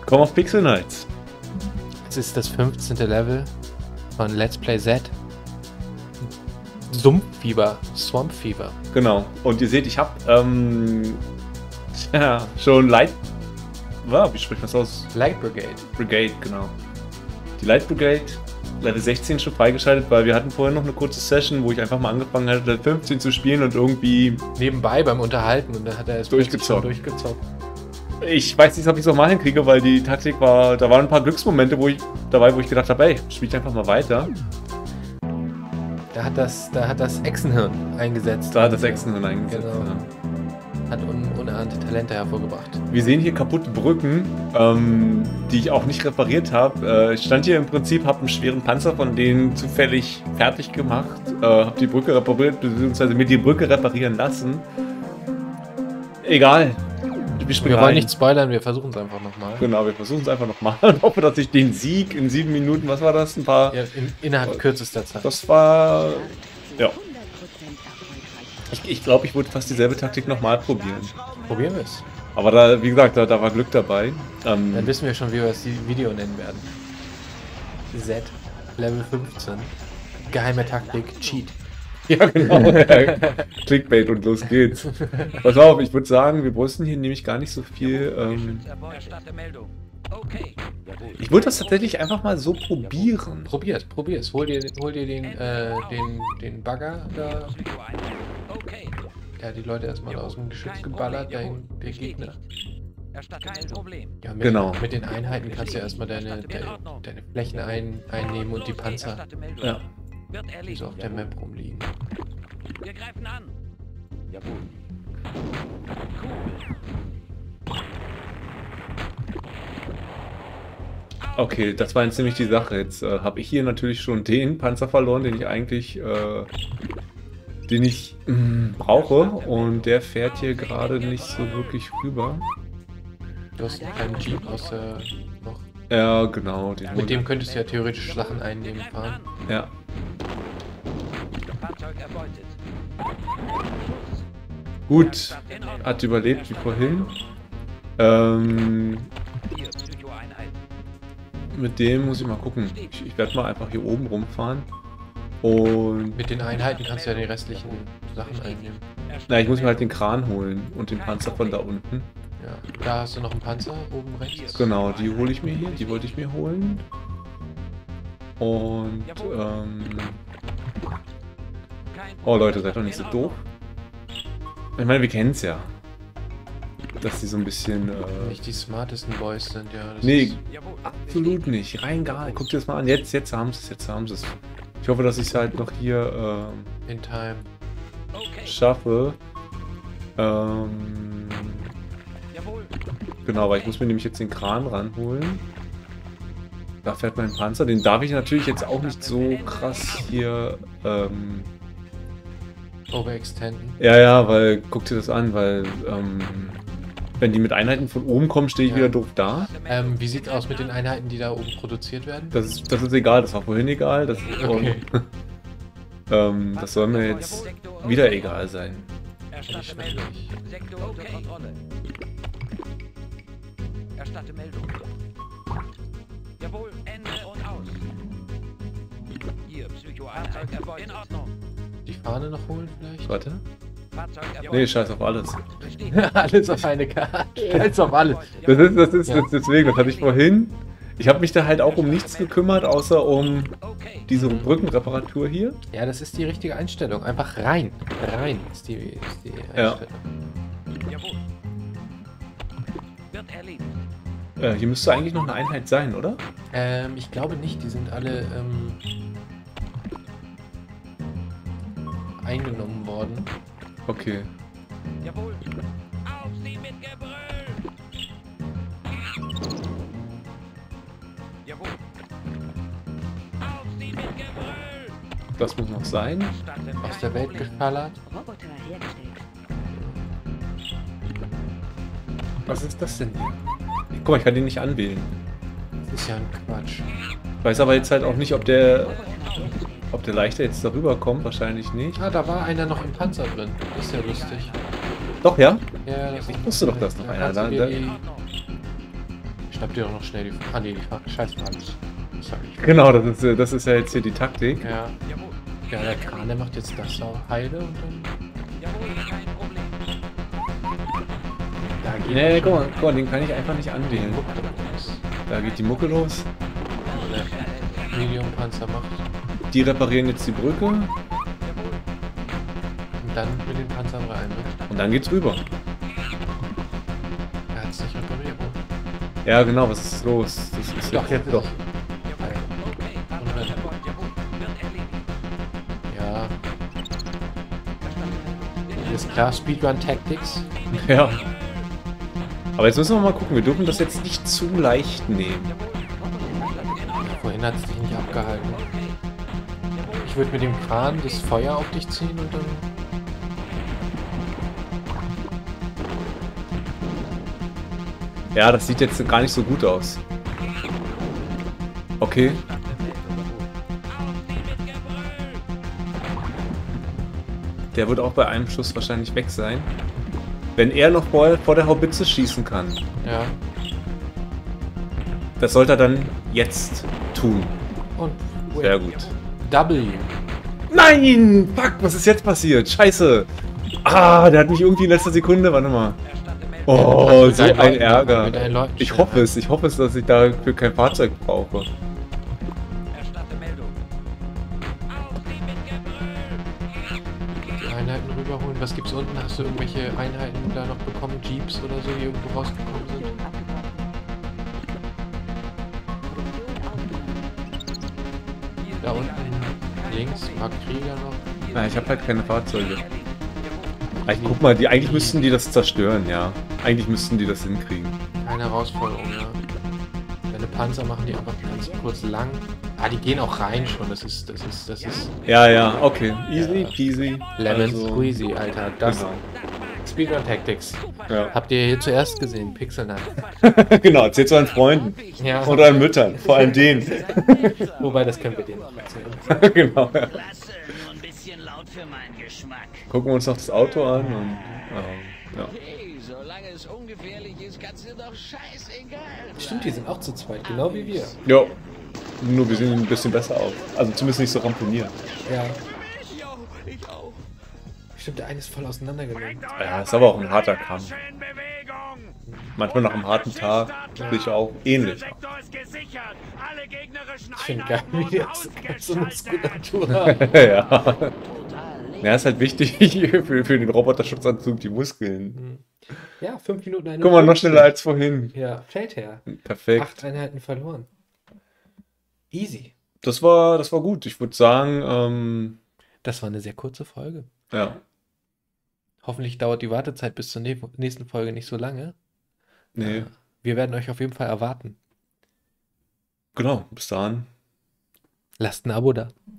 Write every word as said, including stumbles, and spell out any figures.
Willkommen auf Pixel Nights. Es ist das fünfzehnte Level von Let's Play Z. Sumpffieber, Swamp Fever. Genau. Und ihr seht, ich habe ähm, ja, schon Light... Wow, wie spricht man das aus? Light Brigade. Brigade, genau. Die Light Brigade, Level sechzehn schon freigeschaltet, weil wir hatten vorher noch eine kurze Session, wo ich einfach mal angefangen hatte, Level fünfzehn zu spielen und irgendwie... Nebenbei beim Unterhalten und dann hat er es durchgezockt. durchgezockt. Ich weiß nicht, ob ich es nochmal hinkriege, weil die Taktik war... Da waren ein paar Glücksmomente wo ich, dabei, wo ich gedacht habe, ey, spiel ich einfach mal weiter. Da hat das, da hat das Echsenhirn eingesetzt. Da hat das Echsenhirn eingesetzt, genau. ja. Hat un unahnte Talente hervorgebracht. Wir sehen hier kaputte Brücken, ähm, die ich auch nicht repariert habe. Äh, ich stand hier im Prinzip, habe einen schweren Panzer von denen zufällig fertig gemacht, äh, habe die Brücke repariert, beziehungsweise mir die Brücke reparieren lassen. Egal. Wir, wir wollen nicht spoilern, wir versuchen es einfach nochmal. Genau, wir versuchen es einfach nochmal und hoffe, dass ich den Sieg in sieben Minuten, was war das, ein paar... Ja, in, innerhalb kürzester Zeit. Das war... ja. Ich, ich glaube, ich würde fast dieselbe Taktik nochmal probieren. Probieren wir es. Aber da, wie gesagt, da, da war Glück dabei. Ähm, Dann wissen wir schon, wie wir das Video nennen werden. Z, Level fünfzehn. Geheime Taktik, Cheat. Ja, genau. Clickbait und los geht's. Pass auf, ich würde sagen, wir brauchen hier nämlich gar nicht so viel. Ähm, ich würde das tatsächlich einfach mal so probieren. Probier's, probier's. Hol dir, hol dir den, äh, den, den Bagger da. Der hat die Leute erstmal aus dem Geschütz geballert, der, der Gegner. Ja, mit, genau. Mit den Einheiten kannst du ja erstmal deine, deine, deine Flächen ein, einnehmen und die Panzer, ja. die so auf der Map rumliegen. Wir greifen an. Jawohl. Okay, das war jetzt nämlich die Sache. Jetzt äh, habe ich hier natürlich schon den Panzer verloren, den ich eigentlich, äh, den ich mh, brauche. Und der fährt hier gerade nicht so wirklich rüber. Du hast einen kleinen Jeep aus der noch. Ja, genau. Den Mit dem könntest du ja theoretisch Sachen einnehmen fahren. Ja. Gut, hat überlebt wie vorhin. Ähm, mit dem muss ich mal gucken. Ich, ich werde mal einfach hier oben rumfahren. Und mit den Einheiten kannst du ja die restlichen Sachen einnehmen. Na, ich muss mir halt den Kran holen und den Panzer von da unten. Ja, da hast du noch einen Panzer oben rechts. Genau, die hole ich mir hier. Die wollte ich mir holen. Und ähm, oh Leute, seid doch nicht so doof. Ich meine, wir kennen es ja. Dass die so ein bisschen... Äh, nicht die smartesten Boys sind, ja. Das nee, ist absolut nicht. Rein gar nicht. Guck dir das mal an. Jetzt, jetzt haben sie es, jetzt haben sie es. Ich hoffe, dass ich es halt noch hier ähm, in time schaffe. Ähm, genau, weil ich muss mir nämlich jetzt den Kran ranholen. Da fährt mein Panzer. Den darf ich natürlich jetzt auch nicht so krass hier... Ähm, overextenden. Ja, ja, weil, guck dir das an, weil, ähm, wenn die mit Einheiten von oben kommen, stehe ich ja. wieder doof da. Ähm, wie sieht's aus mit den Einheiten, die da oben produziert werden? Das ist, das ist egal, das war vorhin egal. Das, okay. und, ähm, das soll mir jetzt wieder egal sein. Erstatte Meldung. Sektor unter Kontrolle. Erstatte Meldung. Jawohl, Ende und aus. Hier, Psycho-Einheit. In Ordnung. Die Fahne noch holen vielleicht? Warte. Nee, scheiß auf alles. Alles auf eine Karte. Scheiß auf alles. Das ist, das ist ja. deswegen, das hatte ich vorhin. Ich habe mich da halt auch um nichts gekümmert, außer um diese Brückenreparatur hier. Ja, das ist die richtige Einstellung. Einfach rein. Rein ist die, ist die Einstellung. Ja. Äh, hier müsste eigentlich noch eine Einheit sein, oder? Ähm, ich glaube nicht. Die sind alle ähm, eingenommen worden. Okay. Jawohl. Auf sie mit Gebrüll! Jawohl. Auf sie mit Gebrüll! Das muss noch sein. Aus der Welt geschallert. Was ist das denn hier? Guck mal, ich kann den nicht anwählen. Das ist ja ein Quatsch. Ich weiß aber jetzt halt auch nicht, ob der... Ob der leichter jetzt darüber kommt, wahrscheinlich nicht. Ah, da war einer noch im Panzer drin. Das ist ja lustig. Doch, ja? Ja, das ich wusste doch, dass noch einer da ist. Schnapp dir doch noch schnell die... Ah, nee, die Scheißfrage. Sorry. Genau, das ist, äh, das ist ja jetzt hier die Taktik. Ja. Ja, der Kran, der macht jetzt das auch heile und dann... Da geht Nee, guck mal, guck mal, den kann ich einfach nicht die anwählen. Mucke los. Da geht die Mucke los. Der Medium-Panzer macht Die reparieren jetzt die Brücke und dann mit den Panzern rein, ne? und dann geht's rüber. Er hat es nicht repariert, ne? Ja, genau, was ist los? Das ist Doch, jetzt ist doch. es. Und dann, ja. Ist klar, Speedrun Tactics. Ja. Aber jetzt müssen wir mal gucken, wir dürfen das jetzt nicht zu leicht nehmen. Vorhin hat es dich nicht abgehalten. Ich würde mit dem Kran das Feuer auf dich ziehen und dann... Ja, das sieht jetzt gar nicht so gut aus. Okay. Der wird auch bei einem Schuss wahrscheinlich weg sein. Wenn er noch vor, vor der Haubitze schießen kann. Ja. Das sollte er dann jetzt tun. Und... Sehr gut. W. Nein! Fuck, was ist jetzt passiert? Scheiße! Ah, der hat mich irgendwie in letzter Sekunde, warte mal. Oh, Mit so deinen ein Leuten- Ärger. mit deinen Leuten Ich schnell hoffe es, ich hoffe es, dass ich dafür kein Fahrzeug brauche. Die Einheiten rüberholen. Was gibt's unten? Hast du irgendwelche Einheiten da noch bekommen? Jeeps oder so, die irgendwo rausgekommen sind? Da unten links, ein paar Krieger noch. Na, ich habe halt keine Fahrzeuge. Ich guck mal, die, eigentlich müssten die das zerstören, ja. Eigentlich müssten die das hinkriegen. Keine Herausforderung, ja. Deine Panzer machen die einfach ganz kurz lang. Ah, die gehen auch rein schon. Das ist, das ist, das ist Ja, ja, okay. Easy peasy. Lemon Also, Squeezy, Alter. Das Genau. Speedrun Tactics. Ja. Habt ihr hier zuerst gesehen? Pixel Night. Genau, erzählt euren Freunden. Ja. Und euren Müttern. Vor allem denen. Wobei, das können wir denen noch erzählen. Genau. Ja. Klasse, nur ein bisschen laut für meinen Geschmack. Gucken wir uns noch das Auto an und. Ähm, ja. Hey, solange es ungefährlich ist, kannst du doch scheißegal sein. Stimmt, die sind auch zu zweit, genau wie wir. Ja. Nur wir sehen ein bisschen besser aus. Also zumindest nicht so ramponiert. Ja. Ich auch, ich auch. Stimmt, der eine ist voll auseinandergenommen. Ja, ist aber auch ein harter Kampf. Manchmal nach einem harten Tag bin ich auch ähnlich. Ich finde geil, wie die aus so eine Muskulatur haben. Ja. Ja, ist halt wichtig für, für den Roboterschutzanzug, die Muskeln. Ja, fünf Minuten eine Guck mal, noch schneller als vorhin. Ja, Feldherr. Perfekt. Acht Einheiten verloren. Easy. Das war, das war gut. Ich würde sagen, ähm, Das war eine sehr kurze Folge. ja. Hoffentlich dauert die Wartezeit bis zur ne- nächsten Folge nicht so lange. Nee. Äh, Wir werden euch auf jeden Fall erwarten. Genau, bis dahin. Lasst ein Abo da.